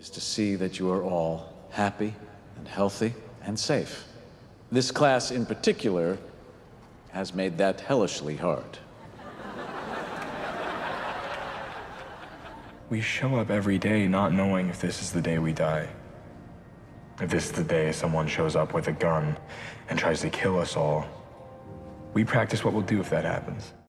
is to see that you are all happy and healthy and safe. This class in particular has made that hellishly hard. We show up every day not knowing if this is the day we die. If this is the day someone shows up with a gun and tries to kill us all. We practice what we'll do if that happens.